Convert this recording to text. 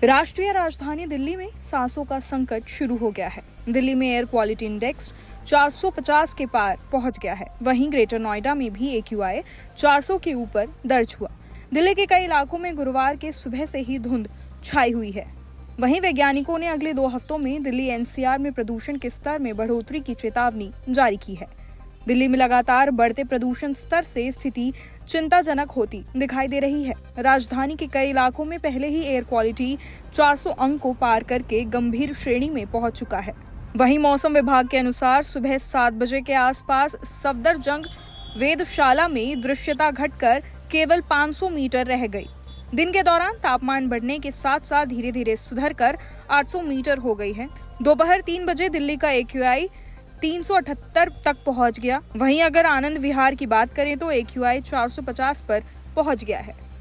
राष्ट्रीय राजधानी दिल्ली में सांसों का संकट शुरू हो गया है। दिल्ली में एयर क्वालिटी इंडेक्स 450 के पार पहुंच गया है। वहीं ग्रेटर नोएडा में भी AQI 400 के ऊपर दर्ज हुआ। दिल्ली के कई इलाकों में गुरुवार के सुबह से ही धुंध छाई हुई है। वहीं वैज्ञानिकों ने अगले 2 हफ्तों में दिल्ली NCR में प्रदूषण के स्तर में बढ़ोतरी की चेतावनी जारी की है। दिल्ली में लगातार बढ़ते प्रदूषण स्तर से स्थिति चिंताजनक होती दिखाई दे रही है। राजधानी के कई इलाकों में पहले ही एयर क्वालिटी 400 अंक को पार करके गंभीर श्रेणी में पहुंच चुका है। वहीं मौसम विभाग के अनुसार सुबह 7 बजे के आसपास सफदरजंग वेधशाला में दृश्यता घटकर केवल 500 मीटर रह गई। दिन के दौरान तापमान बढ़ने के साथ साथ धीरे धीरे सुधर कर 800 मीटर हो गई है। दोपहर 3 बजे दिल्ली का AQI 378 तक पहुंच गया। वहीं अगर आनंद विहार की बात करें तो AQI 450 पर पहुंच गया है।